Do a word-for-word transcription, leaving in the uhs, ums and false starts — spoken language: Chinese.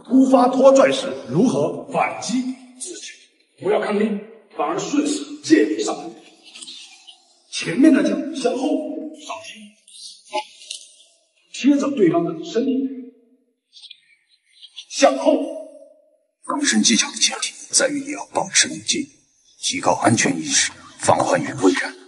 突发拖拽时如何反击自己？不要抗力，反而顺势借力上攻。前面的脚向后上踢，贴着对方的身体向后。 更深技巧的前提在于你要保持冷静，提高安全意识，防患于未然。